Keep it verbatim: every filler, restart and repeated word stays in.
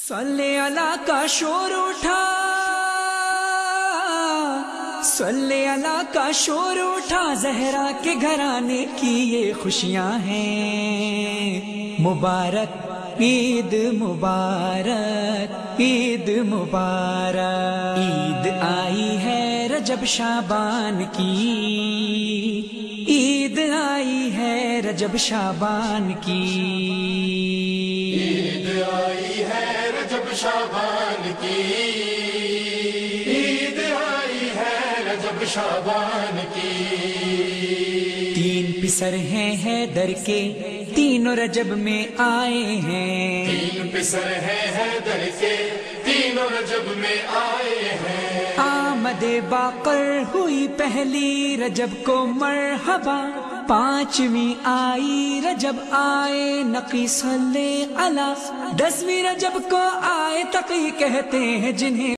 صلی اللہ کا شور اٹھا، صلی اللہ کا شور اٹھا، زہرا کے گھرانے کی یہ خوشیاں ہیں۔ مبارک عید مبارک عید مبارک، عید آئی ہے رجب شعبان کی، عید آئی ہے رجب شعبان کی، عید آئی ہے رجب شعبان کی، عید آئی ہے رجب شعبان کی۔ تین پسر ہیں حیدر کے، تینوں رجب میں آئے ہیں، تین پسر ہیں حیدر کے، تینوں رجب میں آئے ہیں۔ آمد باقر ہوئی پہلی رجب کو مرحبا، پانچویں آئی رجب آئے نقی صلی اللہ، دسویں رجب کو آئے تقی کہتے ہیں جنہیں